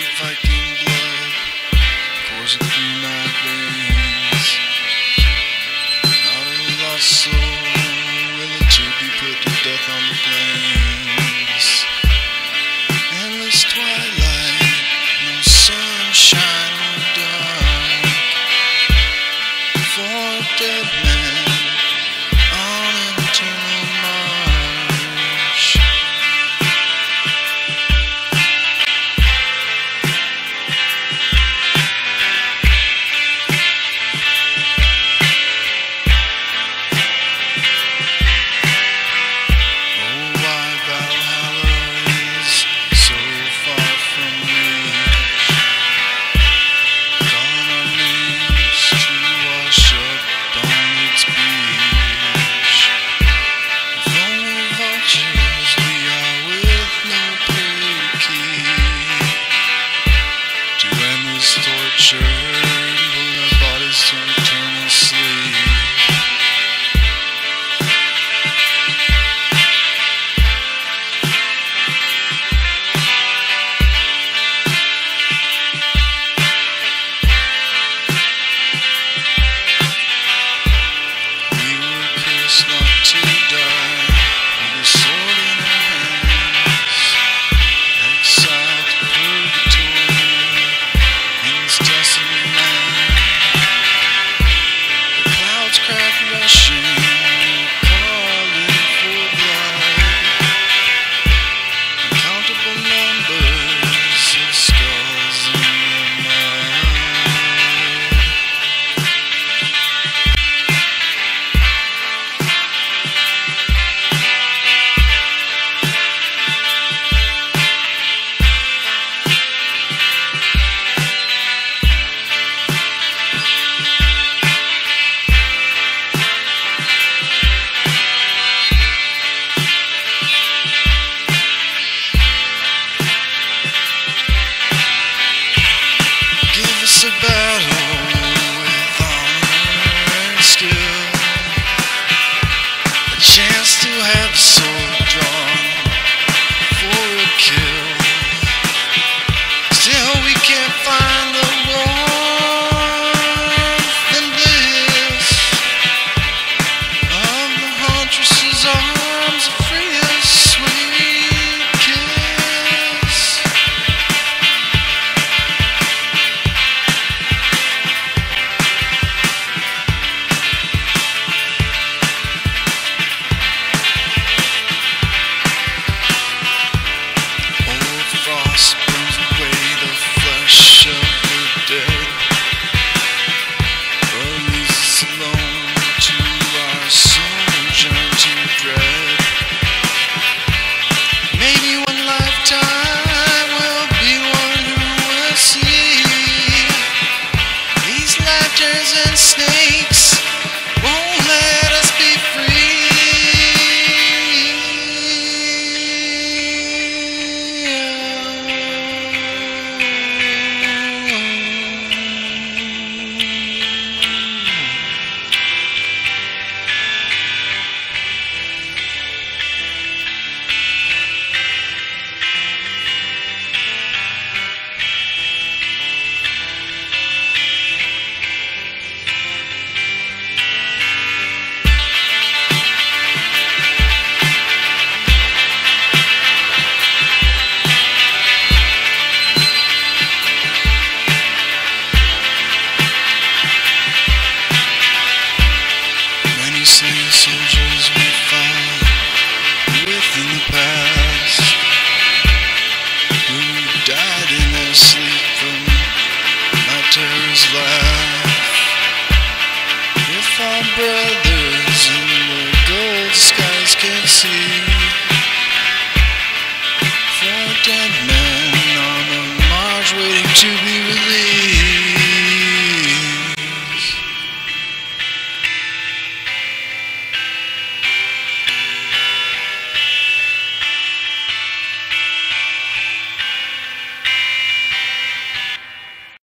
icy Viking blood coursing through my veins. Not a lost soul willing to be put to death on the plains. Endless twilight, no sunshine or dark, for a dead man on an eternal march. Tortured, moving our bodies to eternal sleep. We were cursed not to die, with a sword in our hands, exiled to purgatory. Destiny land. The clouds crack rushing, calling for blood. Uncountable numbers of skulls in the mud. A battle with honor and skill, a chance to have the sword drawn for a kill. Still we can't find the warmth in this of the huntress's arms, a free as sweet kiss. Frost burns away the flesh of the dead, but leaves us alone to our sojourn to dread. Maybe one lifetime will be one who will see these lanterns and snakes won't let us be free. Slain soldiers we found within the past, who died in their sleep from my terror's laugh. If our brothers in the gold skies can see, for a dead man on a march waiting to be released.